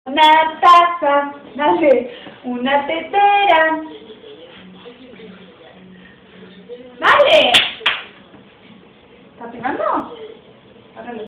Una taza, dale, una tetera. ¡Dale! ¿Está pegando?